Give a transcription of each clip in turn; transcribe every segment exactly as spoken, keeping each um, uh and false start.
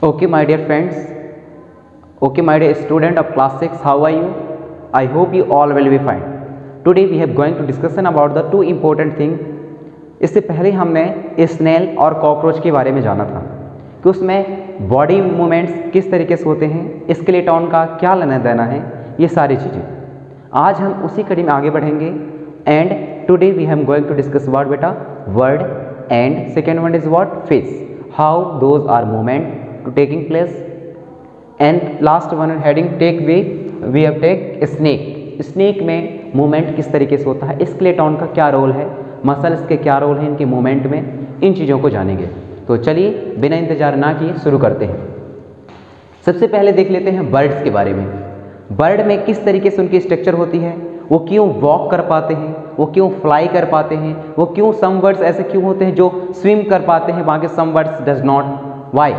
Okay, my dear friends. Okay, my dear student of class six, how are you? I hope you all will be fine. Today we have going to discussion about the two important thing. इससे पहले हमने snail और cockroach के बारे में जाना था कि उसमें बॉडी मूवमेंट्स किस तरीके से होते हैं, स्केलेटन का क्या लेना देना है, ये सारी चीज़ें आज हम उसी कड़ी में आगे बढ़ेंगे. And today we have going to discuss about beta word and second one is what fish, how those are movement to taking place. And last one heading take way we have take snake. Snake में movement किस तरीके से होता है, skeleton का क्या role है, muscles के क्या रोल है इनके मूवमेंट में, इन चीज़ों को जानेंगे. तो चलिए बिना इंतजार ना किए शुरू करते हैं. सबसे पहले देख लेते हैं बर्ड्स के बारे में. बर्ड में किस तरीके से उनकी स्ट्रक्चर होती है, वो क्यों वॉक कर पाते हैं, वो क्यों फ्लाई कर पाते हैं, वो क्यों सम बर्ड्स ऐसे क्यों होते हैं जो स्विम कर पाते हैं, बाकी some birds does not, why.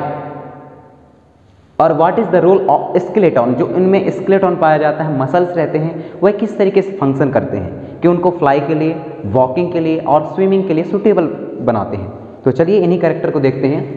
और what is the role of skeleton, जो इनमें स्केलेटन पाया जाता है, मसल्स रहते हैं, वह किस तरीके से फंक्शन करते हैं कि उनको फ्लाई के लिए, वॉकिंग के लिए और स्विमिंग के लिए सूटेबल बनाते हैं. तो चलिए इन्हीं कैरेक्टर को देखते हैं.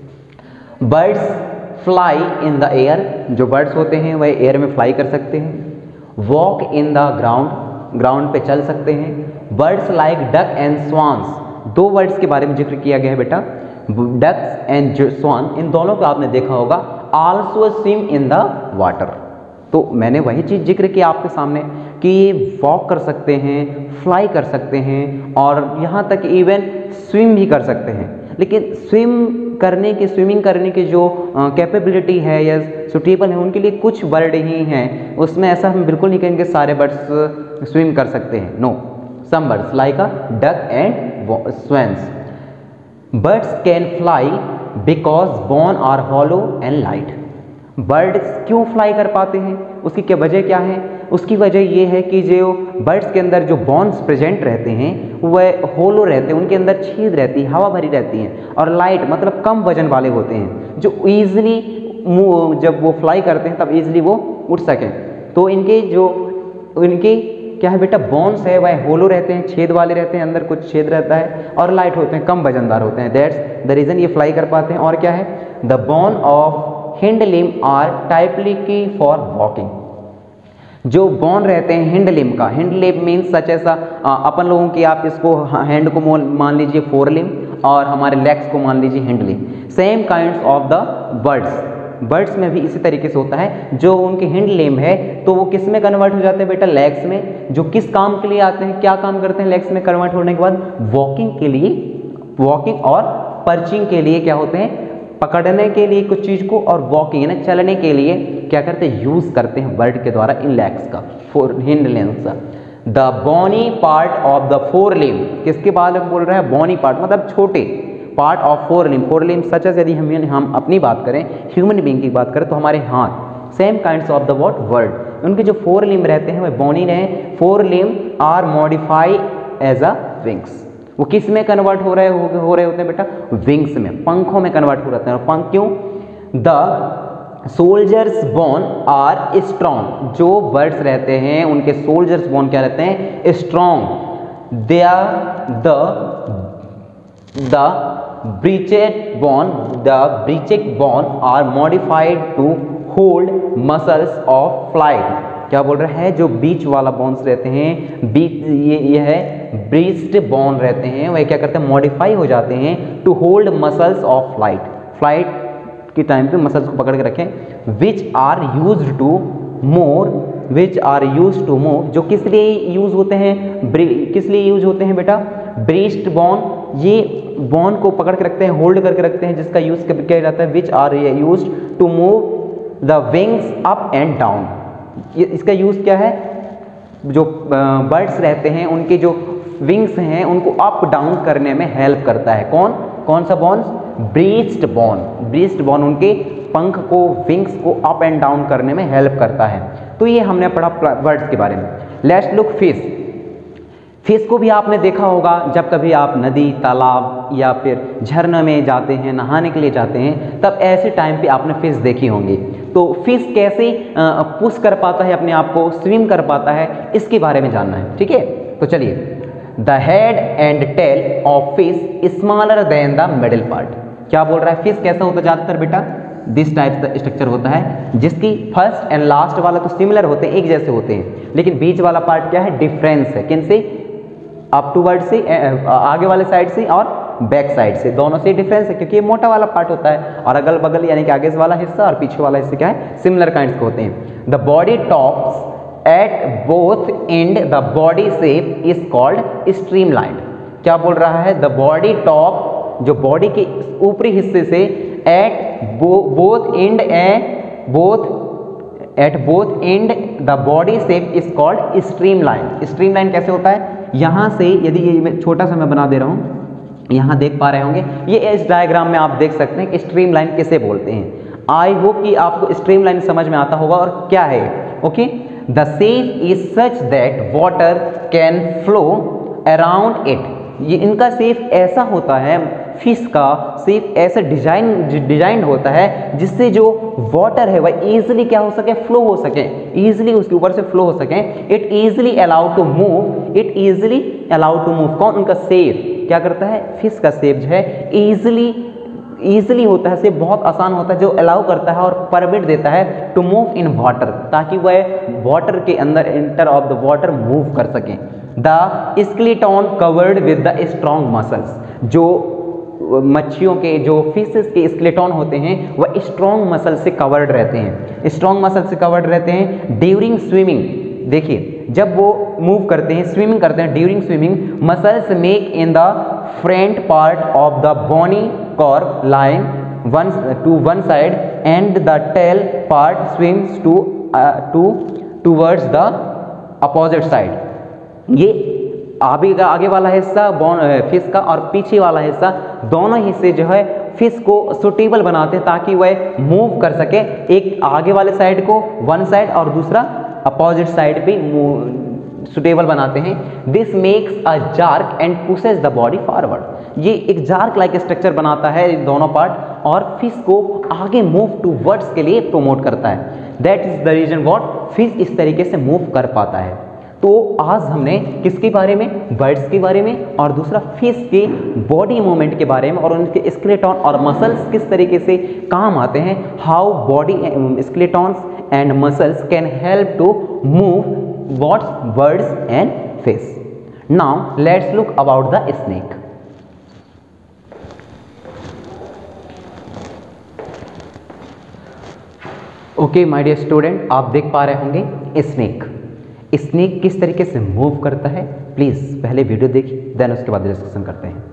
Birds fly in the air, जो बर्ड्स होते हैं वह एयर में फ्लाई कर सकते हैं. Walk in the ground, ground पे चल सकते हैं. Birds like duck and swans, दो बर्ड्स के बारे में जिक्र किया गया है बेटा, डक्स एंड स्वान, इन दोनों को आपने देखा होगा. Also swim in the water. तो मैंने वही चीज़ जिक्र किया आपके सामने कि ये वॉक कर सकते हैं, फ्लाई कर सकते हैं और यहाँ तक इवन स्विम भी कर सकते हैं. लेकिन स्विम करने की स्विमिंग करने की जो कैपेबिलिटी है या सुटेबल है उनके लिए कुछ बर्ड ही हैं. उसमें ऐसा हम बिल्कुल नहीं कहेंगे सारे बर्ड्स स्विम कर सकते हैं. No, some birds like a duck and swans. Birds can fly because bone are hollow and light. Birds क्यों फ्लाई कर पाते हैं, उसकी क्या वजह क्या है? उसकी वजह ये है कि जो बर्ड्स के अंदर जो बोन्स प्रेजेंट रहते हैं वह होलो रहते हैं, उनके अंदर छेद रहती है, हवा भरी रहती है, और लाइट मतलब कम वजन वाले होते हैं जो ईजिली जब वो फ्लाई करते हैं तब ईजिली वो उठ सकें. तो इनके जो इनके क्या है बेटा बोन्स है वह होलो रहते हैं, छेद वाले रहते हैं, अंदर कुछ छेद रहता है, और लाइट होते हैं, कम वजनदार होते हैं. दैट्स द रीज़न ये फ्लाई कर पाते हैं. और क्या है, the bone of hind limb are typically for walking. जो बोन रहते हैं हिंड लिम का, हिंड लिम मीन्स सच ऐसा अपन लोगों की, आप इसको हैंड को मान लीजिए फोर लिम और हमारे लेग्स को मान लीजिए hind limb. Same kinds of the birds, birds में भी इसी तरीके से होता है. जो उनके हिंड लिम है तो वो किस में कन्वर्ट हो जाते हैं बेटा, लेग्स में, जो किस काम के लिए आते हैं, क्या काम करते हैं लेग्स में कन्वर्ट होने के बाद, वॉकिंग के लिए, वॉकिंग और पर्चिंग के लिए क्या होते हैं, पकड़ने के लिए कुछ चीज़ को, और वॉकिंग यानी चलने के लिए क्या करते हैं, यूज़ करते हैं बर्ड के द्वारा इन लेग्स का, fore hind limbs. The bony part of the forelimb, किसके बाद बोल रहा है, बोनी पार्ट मतलब छोटे part of forelimb. Forelimb such as, यदि हम हम अपनी बात करें, ह्यूमन बीइंग की बात करें तो हमारे हाथ, same kinds of the what word, उनके जो फोर लिम रहते हैं वह बोनी रहे. Forelimb are modify as a wings. वो किस में कन्वर्ट हो रहे हो, हो रहे होते हैं बेटा, विंग्स में, पंखों में कन्वर्ट हो जाते हैं. और पंख क्यों, the shoulders bone are strong. जो बर्ड्स रहते हैं उनके सोल्जर्स बोन क्या रहते हैं, strong. They are the the breast bone, the breast bone are modified to hold muscles of flight. क्या बोल रहा है, जो बीच वाला बोन्स रहते हैं, बीच ये ये है ब्रीच्ड बोन रहते हैं, वह क्या करते हैं, मॉडिफाई हो जाते हैं to hold muscles of flight. Flight के टाइम पे मसल्स को पकड़ के रखें. Which are used to more, which are use to move, जो किस लिए यूज होते हैं, किस लिए यूज होते हैं बेटा, ब्रीच्ड बोन, ये बोन को पकड़ के रखते हैं, होल्ड करके रखते हैं, जिसका यूज किया जाता है. Which are use to move the wings up and down. ये इसका यूज क्या है, जो बर्ड्स रहते हैं उनके जो विंग्स हैं उनको अप डाउन करने में हेल्प करता है. कौन कौन सा bone, breast bone. Breast bone उनके पंख को, विंग्स को अप एंड डाउन करने में हेल्प करता है. तो ये हमने पढ़ा बर्ड्स के बारे में. Let's look fish. फिश को भी आपने देखा होगा, जब कभी आप नदी, तालाब या फिर झरने में जाते हैं, नहाने के लिए जाते हैं, तब ऐसे टाइम पे आपने फिश देखी होंगी. तो फिश कैसे पुश कर पाता है अपने आप को, स्विम कर पाता है, इसके बारे में जानना है. ठीक है, तो चलिए. The head and tail of fish smaller than the middle part. क्या बोल रहा है, फिश कैसा होता है ज़्यादातर बेटा, दिस टाइप का स्ट्रक्चर होता है, जिसकी फर्स्ट एंड लास्ट वाला तो सिमिलर होते हैं, एक जैसे होते हैं, लेकिन बीच वाला पार्ट क्या है, डिफरेंस है। किन से? अपटूवर्ड से, आगे वाले साइड से और बैक साइड से, दोनों से डिफरेंस है, क्योंकि ये मोटा वाला पार्ट होता है और अगल बगल यानी कि आगे वाला हिस्सा और पीछे वाला हिस्सा क्या है, सिमिलर काइंड्स के होते हैं। The body tops at both end the body shape is called streamline. क्या बोल रहा है? द बॉडी टॉप, जो बॉडी के ऊपरी हिस्से से, at both end a both at both end the body shape is called streamline. Streamline कैसे होता है? यहाँ से यदि ये छोटा सा मैं बना दे रहा हूँ, यहाँ देख पा रहे होंगे, ये इस डायग्राम में आप देख सकते हैं कि स्ट्रीमलाइन किसे बोलते हैं। आई होप कि आपको स्ट्रीमलाइन समझ में आता होगा और क्या है। Okay, the shape is such that water can flow around it. ये इनका शेप ऐसा होता है, फिश का शेप ऐसा डिजाइन डिजाइन होता है जिससे जो वाटर है वह इजीली क्या हो सके, फ्लो हो सके, इजीली उसके ऊपर से फ्लो हो सके। It easily allowed to move, it easily allowed to move. कौन? उनका शेप क्या करता है? फिश का शेप जो है इजीली इजीली होता है, शेप बहुत आसान होता है, जो अलाउ करता है और परमिट देता है टू मूव इन वाटर, ताकि वह वाटर के अंदर, inner of the water move कर सकें। The skeleton covered with the strong muscles. जो मच्छियों के, जो फिशेस के स्केलेटन होते हैं वह स्ट्रॉन्ग मसल से कवर्ड रहते हैं, स्ट्रॉन्ग मसल से कवर्ड रहते हैं। ड्यूरिंग स्विमिंग, देखिए जब वो मूव करते हैं, स्विमिंग करते हैं, during swimming muscles make in the front part of the body curve line one to one side and the tail part swims to to towards the opposite side. ये आगे का आगे वाला हिस्सा बॉन फिश का और पीछे वाला हिस्सा, दोनों हिस्से जो है फिश को सुटेबल बनाते हैं ताकि वह मूव कर सके, एक आगे वाले साइड को वन साइड और दूसरा अपोजिट साइड पे सुटेबल बनाते हैं। This makes a jerk and pushes the body forward. ये एक जार्क लाइक स्ट्रक्चर बनाता है दोनों पार्ट और फिश को आगे मूव टू वर्ड्स के लिए प्रमोट करता है। That is the reason what fish इस तरीके से मूव कर पाता है। तो आज हमने किसके बारे में? बर्ड्स के बारे में, और दूसरा फिश के बॉडी मूवमेंट के बारे में और उनके स्केलेटन और मसल्स किस तरीके से काम आते हैं। How body skeletons and muscles can help to move what birds and fish. Now let's look about the snake. Okay my dear student, आप देख पा रहे होंगे स्नेक। स्नेक किस तरीके से मूव करता है, प्लीज पहले वीडियो देखिए, देन उसके बाद डिस्कशन करते हैं।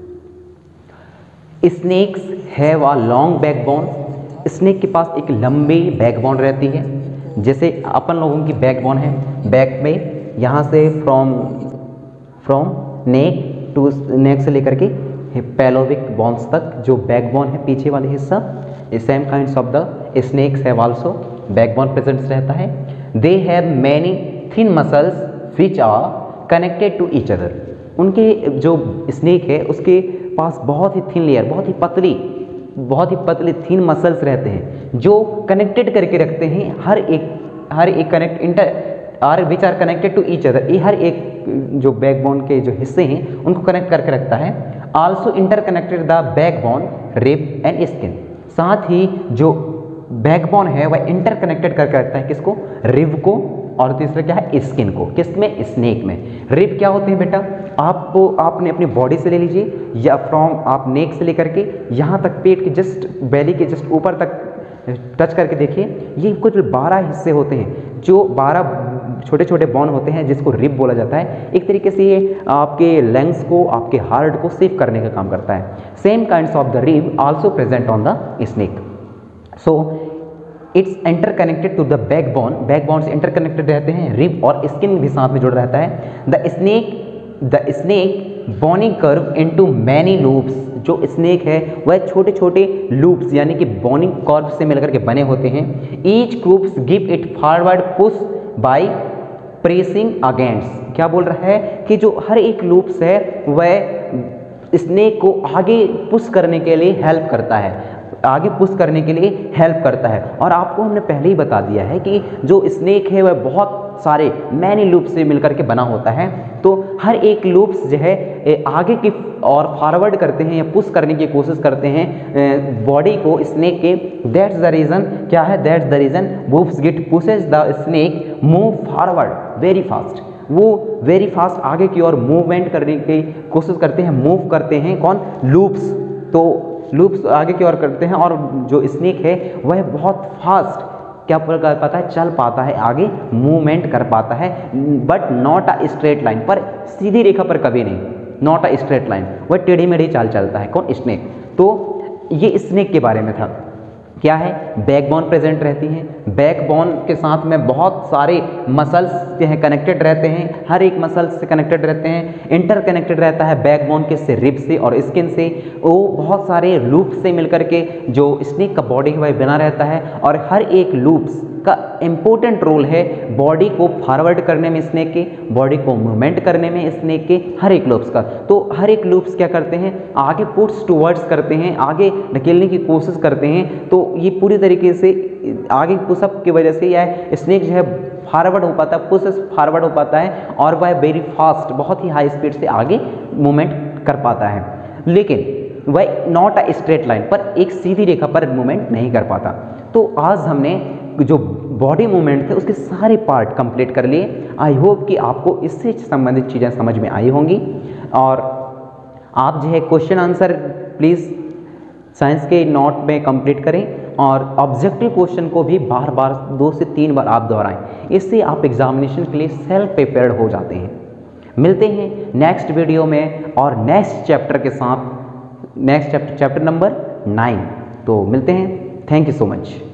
Snakes have a long backbone. Snake के पास एक लंबी बैकबोन रहती है, जैसे अपन लोगों की बैकबोन है, बैक में यहाँ से from from neck to neck से लेकर के पेलोविक बोन्स तक जो बैकबोन है, पीछे वाले हिस्सा, same kinds of the snakes have also backbone present रहता है। They have many thin muscles which are connected to each other. उनके जो स्नेक है उसके पास बहुत ही थिन लेयर, बहुत ही पतली बहुत ही पतले थिन मसल्स रहते हैं जो कनेक्टेड करके रखते हैं, हर एक हर एक connect inter are which are connected to each other. ये हर एक जो बैकबोन के जो हिस्से हैं उनको कनेक्ट करके रखता है। Also interconnected the backbone rib and skin. साथ ही जो बैकबोन है वह इंटरकनेक्टेड करके रखता है किसको? रिब को, और तीसरा क्या है? स्किन को। किस में? स्नेक में। रिब क्या होते हैं बेटा? आपको आपने अपनी बॉडी से ले लीजिए या फ्रॉम आप नेक से लेकर के यहाँ तक पेट के जस्ट बेली के जस्ट ऊपर तक टच करके देखिए, ये कुछ बारह हिस्से होते हैं जो बारह छोटे छोटे बोन होते हैं जिसको रिब बोला जाता है। एक तरीके से ये आपके लंग्स को, आपके हार्ट को सेव करने का काम करता है। Same kinds of the rib also present on the snake. So it's interconnected to the backbone. Backbone से इंटरकनेक्टेड रहते हैं, रिब और स्किन भी साथ में जुड़ रहता है। The snake the snake bony curve into many loops. जो स्नेक है वह छोटे छोटे लूप्स यानी कि बोनी कर्व से मिलकर के बने होते हैं। Each groups give it forward push by pressing against. क्या बोल रहा है कि जो हर एक लूप्स है वह स्नेक को आगे पुश करने के लिए हेल्प करता है, आगे पुश करने के लिए हेल्प करता है। और आपको हमने पहले ही बता दिया है कि जो स्नेक है वह बहुत सारे मैनी लूप से मिलकर के बना होता है। तो हर एक लूप्स जो है आगे की और फॉरवर्ड करते हैं या पुश करने की कोशिश करते हैं बॉडी को स्नेक के। दैट्स द रीज़न क्या है, that's the reason loops get pushes the snake move forward very fast. वो वेरी फास्ट आगे की ओर मूवमेंट करने की कोशिश करते हैं, मूव करते हैं कौन, लूप्स। तो लूप्स आगे की ओर करते हैं और जो स्नेक है वह बहुत फास्ट क्या कर पाता है, चल पाता है, आगे मूवमेंट कर पाता है, but not a straight line, पर सीधी रेखा पर कभी नहीं, नॉट अ स्ट्रेट लाइन, वह टेढ़ी मेढ़ी चाल चलता है कौन, स्नेक। तो ये स्नेक के बारे में था। क्या है, बैकबोन प्रेजेंट रहती हैं, बैकबोन के साथ में बहुत सारे मसल्स जो हैं कनेक्टेड रहते हैं, हर एक मसल्स से कनेक्टेड रहते हैं, इंटर कनेक्टेड रहता है बैकबोन के से रिब से और स्किन से, वो बहुत सारे लूप से मिलकर के जो स्नेक का बॉडी है वह बना रहता है। और हर एक लूप्स का इम्पोर्टेंट रोल है बॉडी को फॉरवर्ड करने में, स्नेक के बॉडी को मूवमेंट करने में, स्नेक के हर एक लूप्स का। तो हर एक लूप्स क्या करते हैं, आगे पुट्स टूवर्ड्स करते हैं, आगे ढकेलने की कोशिश करते हैं। तो ये पूरी तरीके से आगे पुशअप की वजह से या स्नेक जो है फॉरवर्ड हो पाता है, पुश फॉरवर्ड हो पाता है और वह वेरी फास्ट, बहुत ही हाई स्पीड से आगे मूवमेंट कर पाता है। लेकिन वह नॉट अ स्ट्रेट लाइन, पर एक सीधी रेखा पर मूवमेंट नहीं कर पाता। तो आज हमने जो बॉडी मूवमेंट थे उसके सारे पार्ट कंप्लीट कर लिए। आई होप कि आपको इससे संबंधित चीज़ें समझ में आई होंगी। और आप जो है क्वेश्चन आंसर प्लीज़ साइंस के नोट में कंप्लीट करें और ऑब्जेक्टिव क्वेश्चन को भी बार बार दो से तीन बार आप दोहराएं। इससे आप एग्जामिनेशन के लिए सेल्फ प्रिपेयर्ड हो जाते हैं। मिलते हैं नेक्स्ट वीडियो में और नेक्स्ट चैप्टर के साथ, next chapter chapter number nine. तो मिलते हैं। Thank you so much.